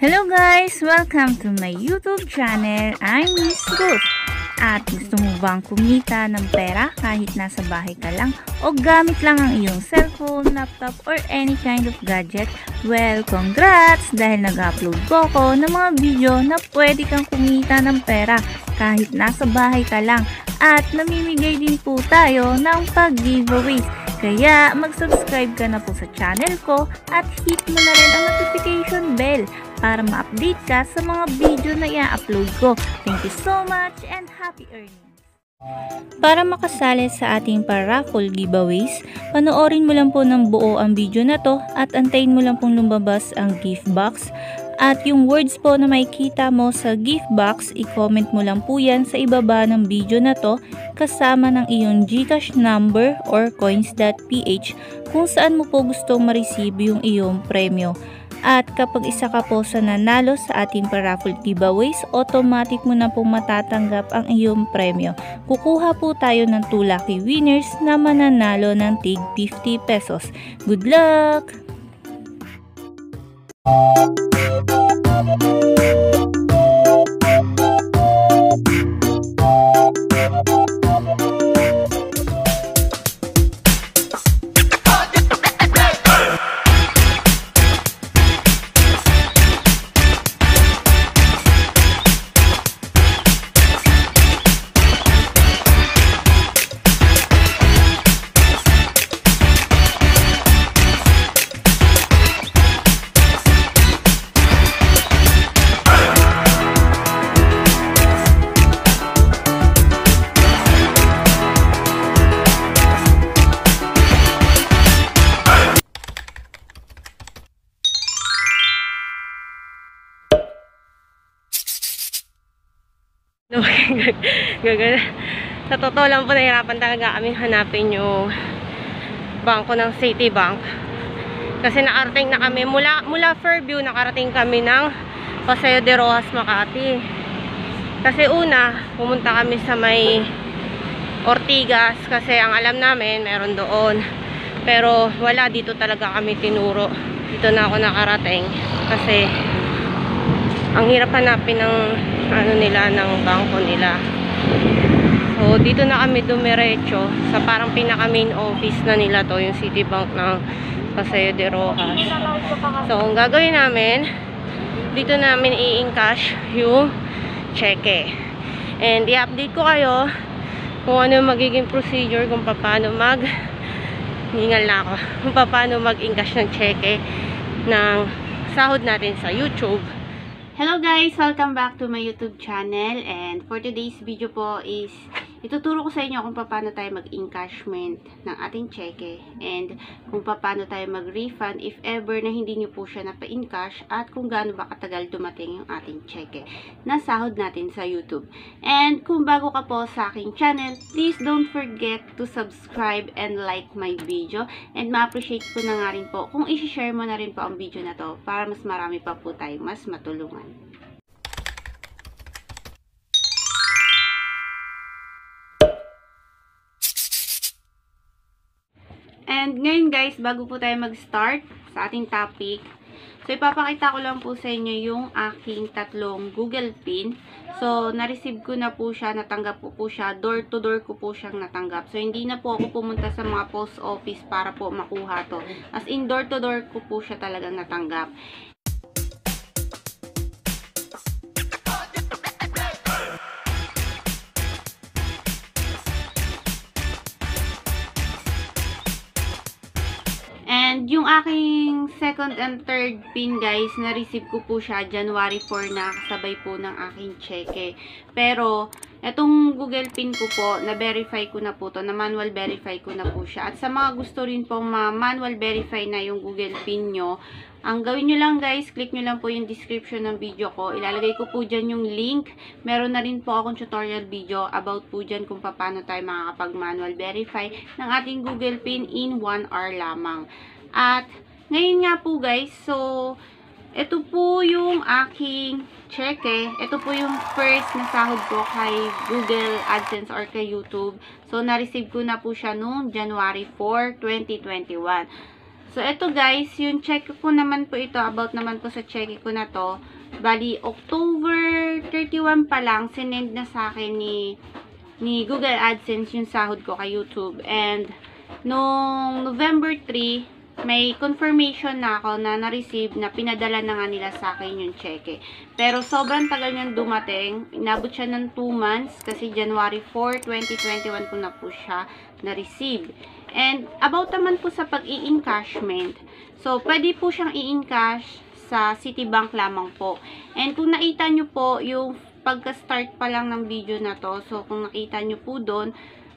Hello guys! Welcome to my YouTube channel. I'm Miss Ruth. At gusto mo bang kumita ng pera kahit nasa bahay ka lang o gamit lang ang iyong cellphone, laptop, or any kind of gadget? Well, congrats! Dahil nag-upload po ako ng mga video na pwede kang kumita ng pera kahit nasa bahay ka lang. At namimigay din po tayo ng pag-giveaways. Kaya mag-subscribe ka na po sa channel ko at hit mo na rin ang notification bell para ma-update ka sa mga video na i-upload ko. Thank you so much and happy earnings! Para makasali sa ating paraffle giveaways, panoorin mo lang po ng buo ang video na to at antayin mo lang pong lumabas ang gift box. At yung words po na makikita mo sa gift box, i-comment mo lang po yan sa ibaba ng video na to kasama ng iyong GCash number or coins.ph kung saan mo po gustong ma-receive yung iyong premyo. At kapag isa ka po sa nanalo sa ating paraffle giveaways, automatic mo na pong matatanggap ang iyong premyo. Kukuha po tayo ng 2 lucky winners na mananalo ng tig 50 pesos. Good luck! Sa totoo lang po, nahirapan talaga kami hanapin yung bangko ng Citibank kasi nakarating na kami mula Fairview, nakarating kami ng Paseo de Rojas, Makati. Kasi una, pumunta kami sa may Ortigas kasi ang alam namin meron doon, pero wala, dito talaga kami tinuro. Dito na ako nakarating kasi ang hirap hanapin ng ng bangko nila. So dito na kami dumiretso sa parang pinaka main office na nila to, yung Citibank ng Paseo de Rojas. So ang gagawin namin, dito namin i-encash yung cheque. And i-update ko kayo kung ano yung magiging procedure, kung paano mag-encash ng cheque ng sahod natin sa YouTube. Hello guys! Welcome back to my YouTube channel, and for today's video po is ituturo ko sa inyo kung paano tayo mag-encashment ng ating cheque and kung paano tayo mag-refund if ever na hindi nyo po siya napa-encash, at kung gaano ba katagal dumating yung ating cheque na sahod natin sa YouTube. And kung bago ka po sa aking channel, please don't forget to subscribe and like my video, and ma-appreciate ko na nga rin po kung i-share mo na rin po ang video na to para mas marami pa po tayo mas matulungan. And ngayon guys, bago po tayo mag-start sa ating topic, so ipapakita ko lang po sa inyo yung aking 3 Google Pin. So na-receive ko na po siya, natanggap ko po siya, door to door ko po siyang natanggap. So hindi na po ako pumunta sa mga post office para po makuha to. As in, door to door ko po siya talagang natanggap. And yung aking second and third pin guys, na-receive ko po siya January 4 na kasabay po ng aking cheque. Pero etong Google Pin ko po, na-verify ko na po to, na manual verify ko na po siya. At sa mga gusto rin po ma-manual verify na yung Google Pin nyo, ang gawin nyo lang guys, click nyo lang po yung description ng video ko. Ilalagay ko po dyan yung link. Meron na rin po akong tutorial video about po dyan kung paano tayo makakapag-manual verify ng ating Google Pin in 1 hour lamang. At ngayon nga po guys, so ito po yung aking cheque. Ito po yung first na sahod ko kay Google AdSense or kay YouTube. So na-receive ko na po siya noong January 4, 2021. So, eto guys, yung check ko naman po ito, about naman po sa check ko na to. Bali, October 31 pa lang, sinend na sa akin ni Google AdSense yung sahod ko kay YouTube. And, nung November 3, may confirmation na ako na na-receive na pinadala na nga nila sa akin yung cheque. Pero sobrang tagal niyang dumating. Inabot siya ng 2 months kasi January 4, 2021 ko na po siya na-receive. And about naman po sa pag-i-encashment. So, pwede po siyang i-encash sa Citibank lamang po. And kung nakita nyo po yung pagka-start pa lang ng video na to, so kung nakita nyo po doon,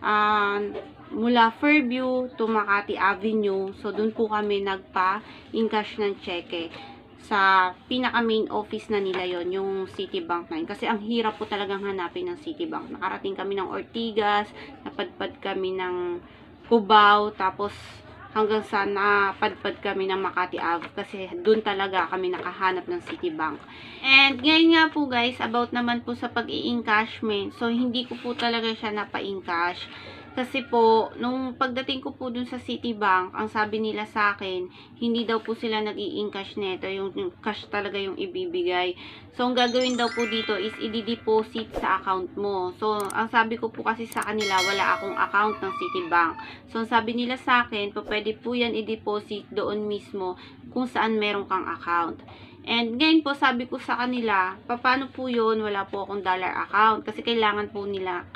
mula Fairview to Makati Avenue. So, dun po kami nagpa-encash ng cheque. Sa pinaka-main office na nila yon yung Citibank na yun. Kasi ang hirap po talagang hanapin ng Citibank. Nakarating kami ng Ortigas, napadpad kami ng Cubao, tapos hanggang sa napadpad kami ng Makati Ave. Kasi dun talaga kami nakahanap ng Citibank. And ngayon nga po guys, about naman po sa pag-i-encashment. So, hindi ko po talaga siya napa-encash. Kasi po, nung pagdating ko po dun sa Citibank, ang sabi nila sa akin, hindi daw po sila nag-i-encash neto, yung cash talaga yung ibibigay. So, ang gagawin daw po dito is i-deposit sa account mo. So, ang sabi ko po kasi sa kanila, wala akong account ng Citibank. So, ang sabi nila sa akin, pwede po yan i-deposit doon mismo kung saan meron kang account. And ngayon po, sabi ko sa kanila, paano po yun? Wala po akong dollar account. Kasi kailangan po,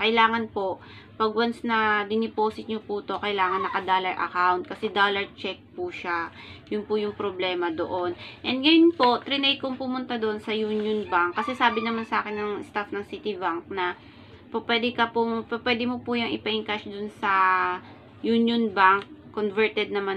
pag once na dineposit nyo po to, kailangan naka-dollar account. Kasi dollar check po siya. Yun po yung problema doon. And ngayon po, trinay kong pumunta doon sa Union Bank. Kasi sabi naman sa akin ng staff ng Citibank na, pwede mo po yung ipa-encash doon sa Union Bank. Converted naman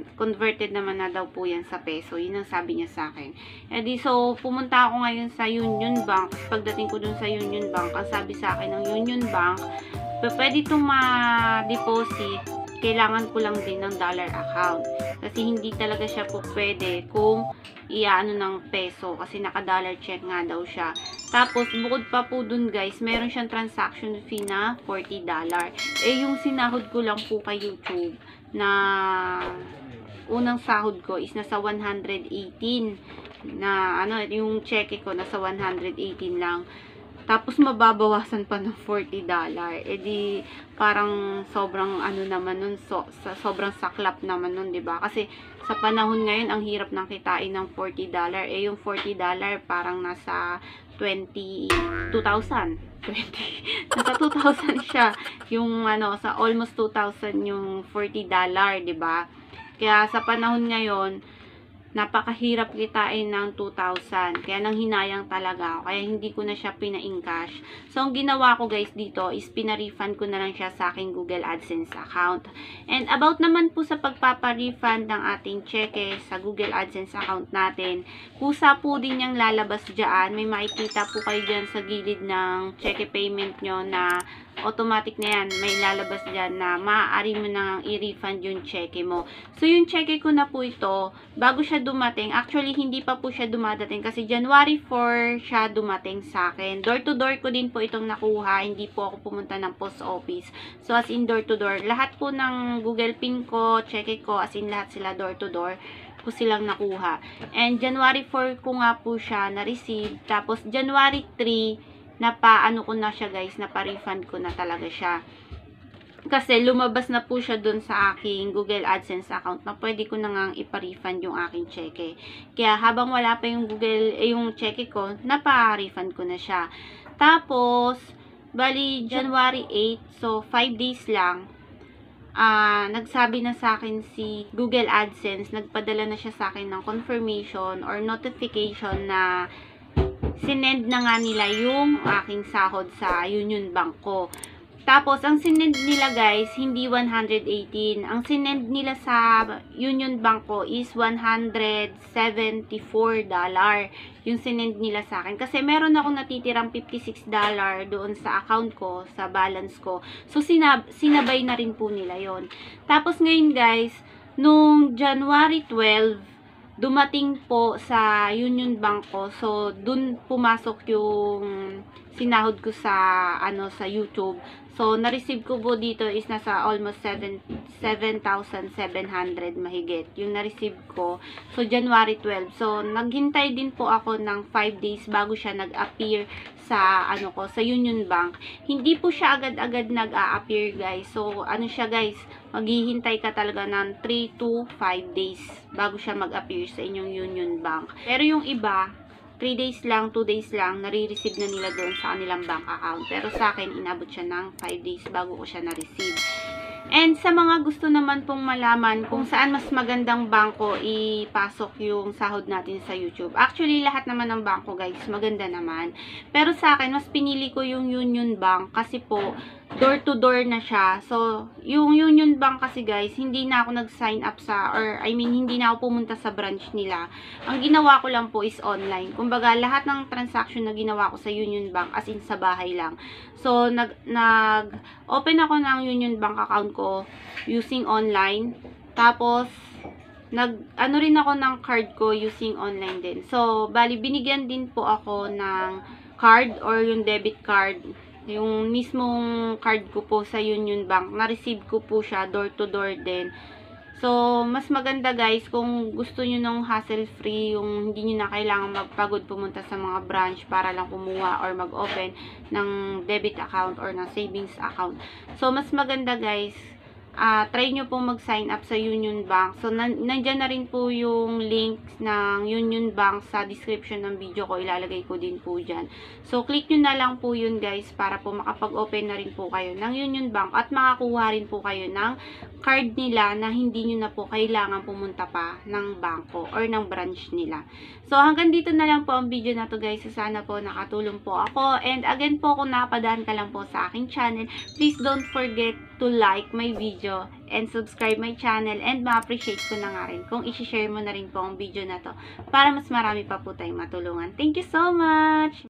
na daw po yan sa peso. Yun ang sabi niya sa akin. So, pumunta ako ngayon sa Union Bank. Pagdating ko dun sa Union Bank, ang sabi sa akin ng Union Bank, pwede itong ma-deposit, kailangan ko lang din ng dollar account. Kasi hindi talaga siya po pwede kung iaano ng peso. Kasi naka-dollar check nga daw siya. Tapos, bukod pa po dun guys, meron siyang transaction fee na $40. Yung sinahod ko lang po kay YouTube na unang sahod ko is nasa 118 na yung cheque ko nasa 118 lang. Tapos mababawasan pa ng $40. Di parang sobrang naman nun, sobrang saklap naman nun, 'di ba? Kasi sa panahon ngayon ang hirap nang kitain ng $40. Yung $40 parang nasa 2,000. Nasa 2,000 siya. Yung sa almost 2,000 yung $40, 'di ba? Kaya sa panahon ngayon, napakahirap kitain ng 2,000. Kaya nang hinayang talaga ako. Kaya hindi ko na siya pina-encash. So, ang ginawa ko guys dito is pina-refund ko na lang siya sa aking Google AdSense account. And about naman po sa pagpapa-refund ng ating cheque sa Google AdSense account natin, kusa po din yung lalabas dyan. May makikita po kayo dyan sa gilid ng cheque payment nyo na automatic na yan, may lalabas dyan na maaari mo nang i-refund yung cheque mo. So, yung cheque ko na po ito, bago siya dumating, actually, hindi pa po siya dumadating kasi January 4 siya dumating sa akin. Door to door ko din po itong nakuha, hindi po ako pumunta ng post office. So, as in door to door, lahat po ng Google PIN ko, cheque ko, as in lahat sila door to door ko silang nakuha. And January 4 ko nga po siya na-receive. Tapos, January 3, ko na siya guys, napa-refund ko na talaga siya. Kasi lumabas na po siya dun sa aking Google AdSense account na pwede ko na ngang ipa-refund yung aking cheque. Kaya habang wala pa yung yung cheque ko, napa-refund ko na siya. Tapos, bali January 8, so 5 days lang, nagsabi na sa akin si Google AdSense, nagpadala na siya sa akin ng confirmation or notification na sinend na nga nila yung aking sahod sa Union Bank ko. Tapos, ang sinend nila guys, hindi 118. Ang sinend nila sa Union Bank ko is $174. Yung sinend nila sa akin. Kasi meron akong natitirang $56 doon sa account ko, sa balance ko. So, sinabay na rin po nila yon. Tapos ngayon guys, nung January 12, dumating po sa Union Bank ko. So, dun pumasok yung sinahod ko sa, sa YouTube. So, na-receive ko po dito is nasa almost 7,700 mahigit. Yung na-receive ko. So, January 12. So, naghintay din po ako ng 5 days bago siya nag-appear sa, sa Union Bank. Hindi po siya agad-agad nag-a-appear, guys. So, siya, guys, maghihintay ka talaga ng 3 to 5 days bago siya mag-appear sa inyong Union Bank. Pero yung iba, 3 days lang, 2 days lang, nare-receive na nila doon sa kanilang bank account. Pero sa akin, inabot siya ng 5 days bago ko siya na-receive. And sa mga gusto naman pong malaman kung saan mas magandang bangko ipasok yung sahod natin sa YouTube. Actually, lahat naman ng bangko, guys, maganda naman. Pero sa akin, mas pinili ko yung Union Bank kasi po, door to door na siya. So, yung Union Bank kasi, guys, hindi na ako nag-sign up hindi na ako pumunta sa branch nila. Ang ginawa ko lang po is online. Kumbaga, lahat ng transaction na ginawa ko sa Union Bank, as in sa bahay lang. So, nag-open ako ng Union Bank account ko using online. Tapos, rin ako ng card ko using online din. So, bali, binigyan din po ako ng card or yung debit card. Yung mismong card ko po sa Union Bank, na-receive ko po siya door to door din. So, mas maganda, guys, kung gusto nyo ng hassle-free, yung hindi nyo na kailangan magpagod pumunta sa mga branch para lang kumuha or mag-open ng debit account or ng savings account. So, mas maganda, guys, try nyo pong mag-sign up sa Union Bank. So, nandyan na rin po yung link ng Union Bank sa description ng video ko. Ilalagay ko din po dyan. So, click nyo na lang po yun, guys, para po makapag-open na rin po kayo ng Union Bank at makakuha rin po kayo ng card nila na hindi nyo na po kailangan pumunta pa ng bangko or ng branch nila. So, hanggang dito na lang po ang video na to, guys. So, sana po nakatulong po ako. And again po, kung napadaan ka lang po sa aking channel, please don't forget to like my video and subscribe my channel, and ma-appreciate ko na nga rin kung i-share mo na rin po ang video na to para mas marami pa po tayong matulungan. Thank you so much!